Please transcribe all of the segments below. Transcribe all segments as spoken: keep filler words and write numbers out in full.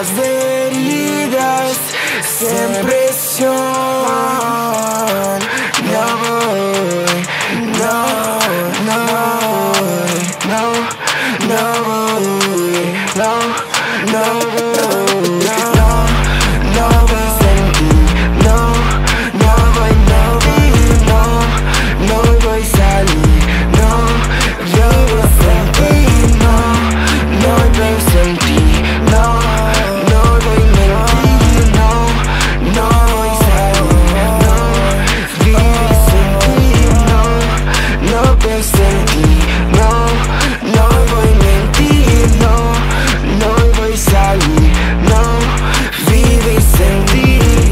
las heridas sin presión. No voy, no, no voy, no, no voy, no, no voy, no, no voy sin ti, no, no voy, no voy, no, no voy a salir, no, yo voy sin ti, no, no voy sin ti, no, no voy a mentir, no, no voy a salir, no, vivir sin ti, no, no voy sin ti, no, no voy a mentir, no, no voy a salir, no, vivir sin ti.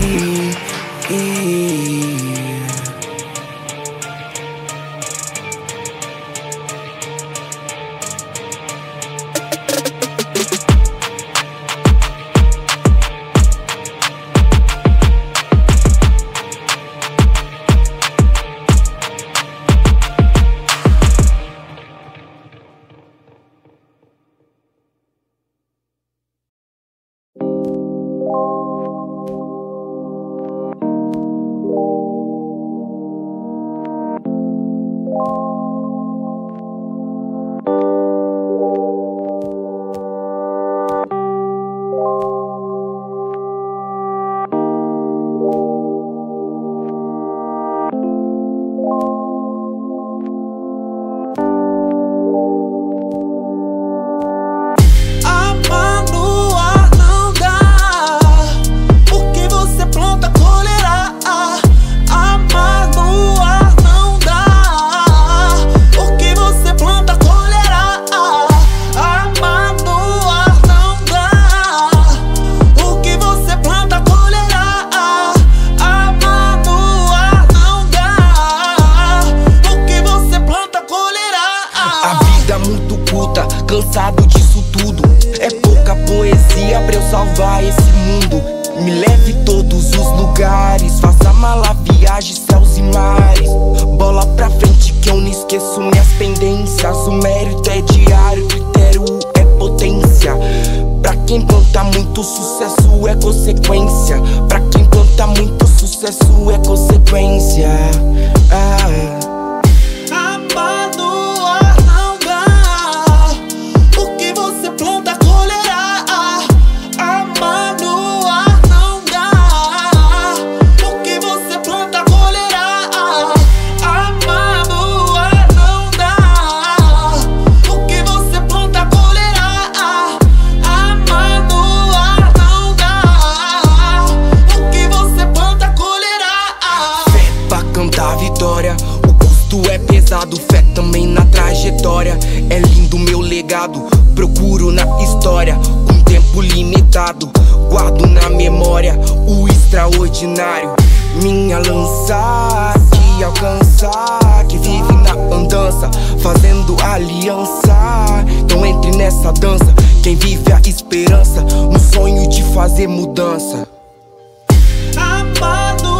Cansado disso tudo, é pouca poesia pra eu salvar esse mundo. Me leve todos os lugares, faça mala, viagem, céus e mares. Bola pra frente que eu não esqueço minhas pendências. O mérito é diário, critério é potência. Pra quem planta muito, sucesso é consequência. Pra quem planta muito, sucesso é consequência. Ah. O custo é pesado, fé também na trajetória. É lindo meu legado, procuro na história. Com tempo limitado, guardo na memória o extraordinário. Minha lança que alcança, que vive na andança, fazendo aliança. Então entre nessa dança, quem vive a esperança, no sonho de fazer mudança. Amado,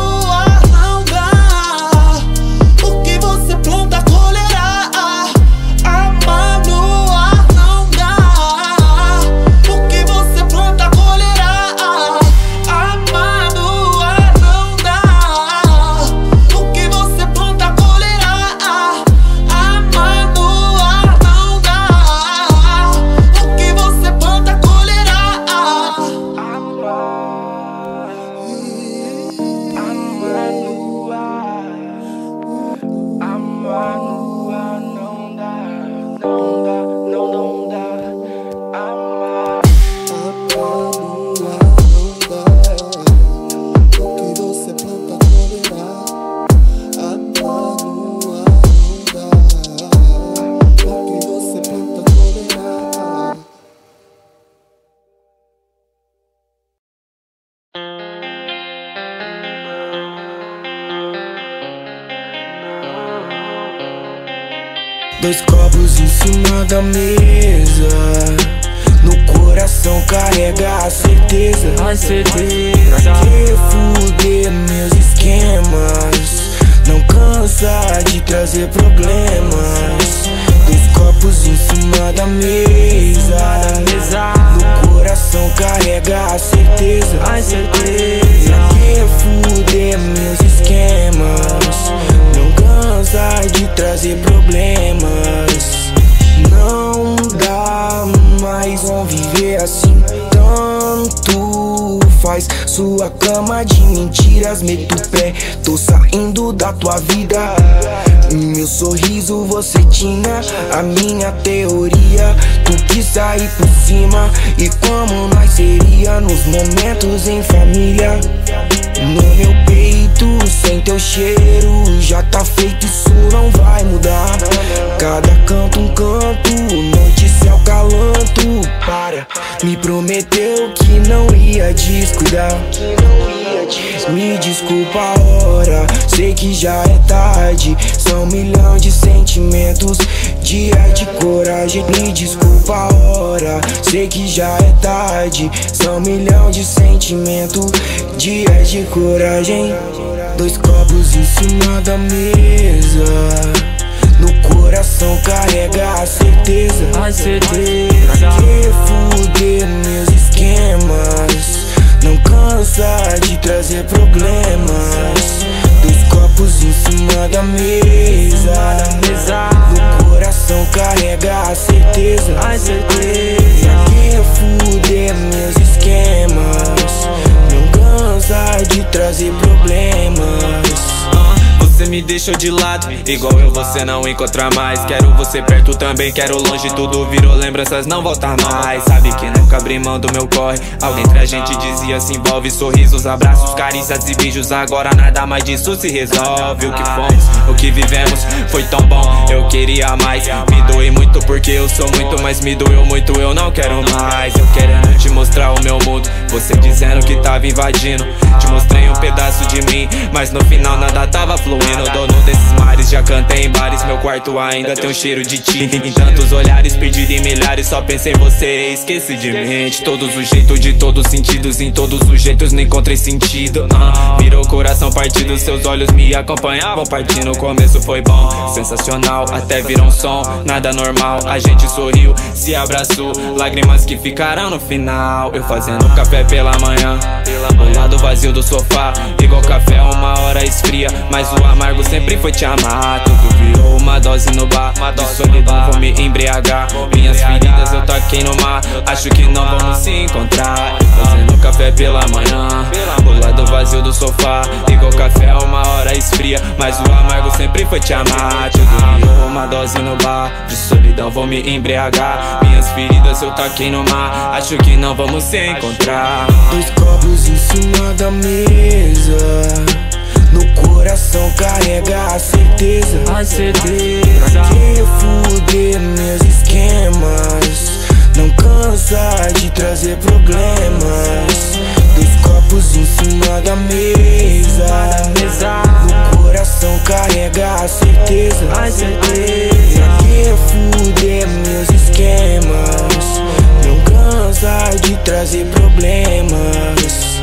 dois copos em cima da mesa, no coração carrega a certeza. A certeza. Pra que fuder meus esquemas? Não cansa de trazer problemas. Dois copos em cima da mesa, no coração carrega carrega a certeza, a certeza. pra que fuder meus esquemas? Não cansa de trazer problemas. Não dá mais conviver assim, tanto faz. Sua cama de mentiras, meto o pé, tô saindo da tua vida. Meu sorriso você tinha, a minha teoria. Tu quis sair por cima, e como nós seria nos momentos em família. No meu peito, sem teu cheiro, já tá feito, isso não vai mudar. Cada canto um canto, noite céu calanto. Para, me prometeu que não ia descuidar. Me desculpa a hora, sei que já é tarde. São um milhão de sentimentos, dia de coragem. Me desculpa a hora, sei que já é tarde. São um milhão de sentimentos, dia de coragem. Dois copos em cima da mesa, no coração carrega a certeza, A certeza. pra que fuder meus esquemas? Não cansa de trazer problemas. Dois copos em cima da mesa, no coração carrega a certeza, A certeza. pra que fuder meus esquemas? Não cansa de trazer problemas. Você me deixou de lado, igual eu você não encontra mais. Quero você perto também, quero longe, tudo virou lembranças, não volta mais. Sabe que nunca abri mão do meu corre. Alguém entre a gente dizia se envolve, sorrisos, abraços, carícias e beijos. Agora nada mais disso se resolve. O que fomos, o que vivemos foi tão bom, eu queria mais. Me doei muito porque eu sou muito, mas me doeu muito, eu não quero mais. Eu querendo te mostrar o meu mundo, você dizendo que tava invadindo. Te mostrei um pedaço de mim, mas no final nada tava fluindo. Dono desses mares, já cantei em bares, meu quarto ainda tem um cheiro de ti. Em tantos olhares, perdido em milhares, só pensei em você, esqueci de mim. De todos os jeitos, de todos os sentidos, em todos os jeitos não encontrei sentido. uh, Virou coração partido, seus olhos me acompanhavam partindo. O começo foi bom, sensacional, até virou um som, nada normal. A gente sorriu, se abraçou, lágrimas que ficarão no final. Eu fazendo café pela manhã, o lado vazio do sofá, igual café uma hora esfria, mas o amargo sempre foi te amar. Tudo virou uma dose no bar, de solidão vou me embriagar. Minhas feridas eu taquei no mar, acho que não vamos se encontrar. Fazendo café pela manhã, o lado vazio do sofá, igual café uma hora esfria, mas o amargo sempre foi te amar. Tudo virou uma dose no bar, de solidão vou me embriagar. Minhas feridas eu taquei no mar, acho que não vamos se encontrar. Dois copos em cima da mesa, no coração carrega a certeza, A certeza. pra que fuder meus esquemas? Não cansa de trazer problemas. Dois copos em cima da mesa, no coração carrega a certeza, A certeza. pra que fuder meus esquemas? Não cansa de trazer problemas.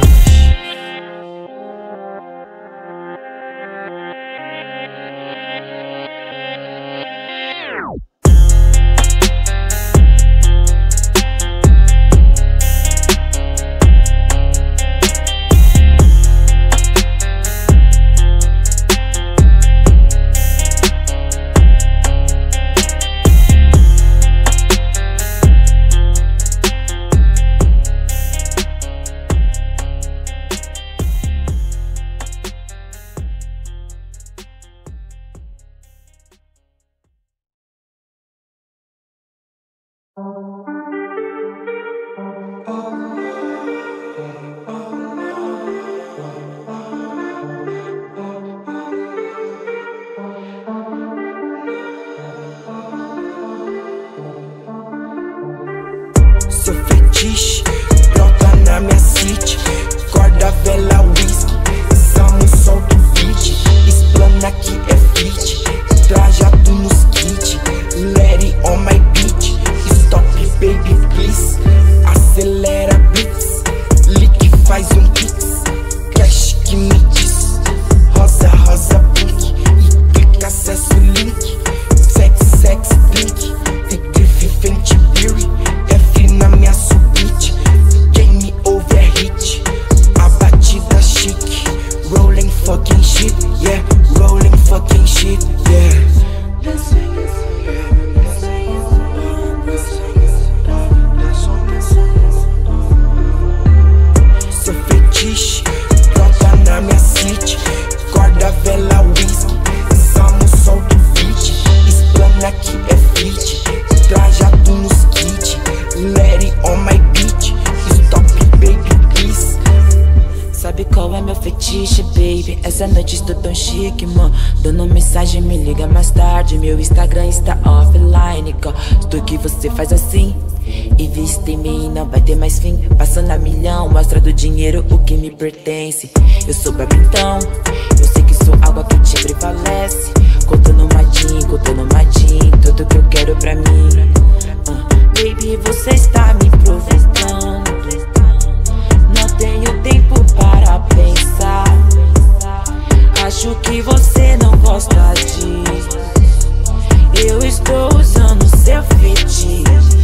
Essa noite estou tão chique, mano. Dando mensagem, me liga mais tarde. Meu Instagram está offline. Gosto que você faz assim. Invista em mim, não vai ter mais fim. Passando a milhão, mostra do dinheiro o que me pertence. Eu sou babitão, eu sei que sou água que te prevalece. Contando madinho, contando madinho, tudo que eu quero pra mim. uh, Baby, você está me provocando. Não tenho tempo para pensar. Acho que você não gosta disso. Eu estou usando seu feitiço.